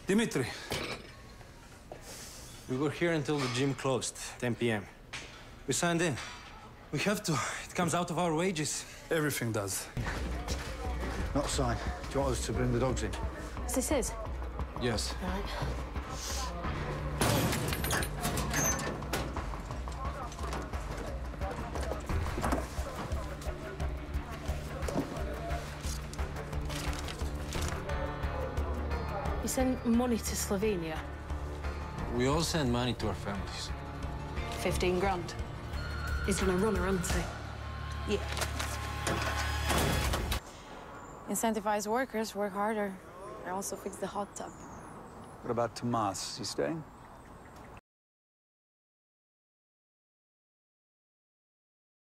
Dimitri. We were here until the gym closed, 10 p.m. We signed in. We have to. It comes out of our wages. Everything does. Not signed. Do you want us to bring the dogs in? Is this it? Yes. Right. You send money to Slovenia? We all send money to our families. 15 grand. He's gonna run her, isn't he? Yeah. Incentivize workers, work harder. I also fix the hot tub. What about Tomas? He staying?